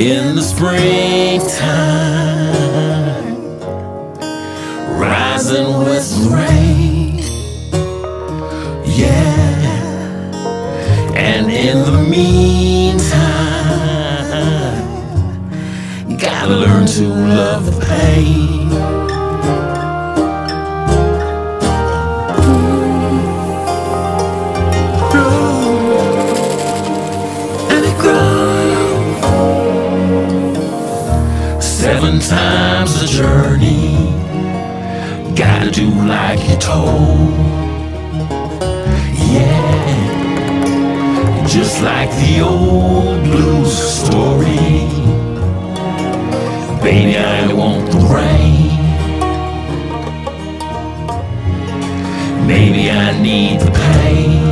in the springtime, rising with the rain, yeah. And in the meantime, you gotta learn to love the pain. Seven times the journey, gotta do like you're told, yeah. Just like the old blues story, baby, I want the rain. Maybe I need the pain.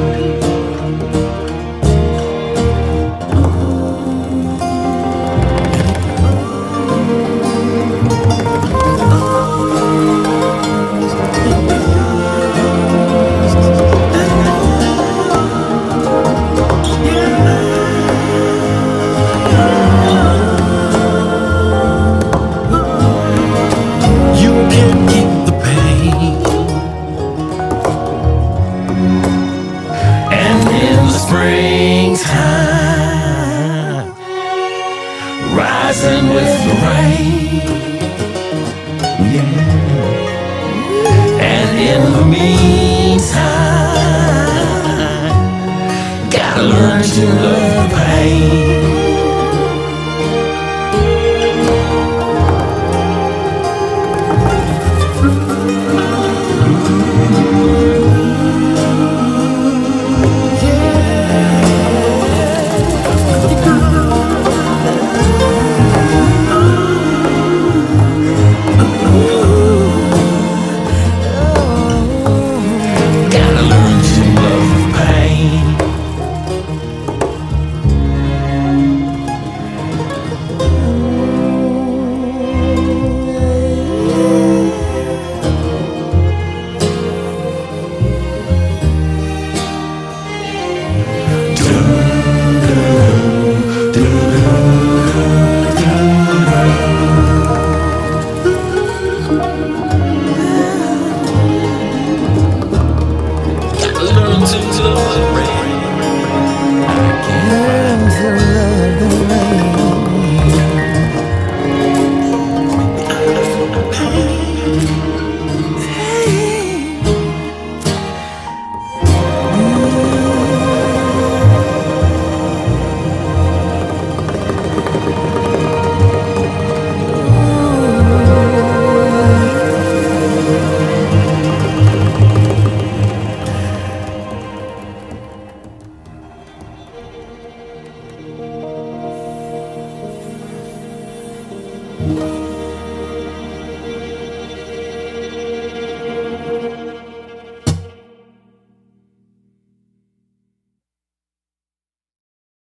Springtime, rising with the rain, yeah. And in the meantime, gotta learn to love the pain. Thank you.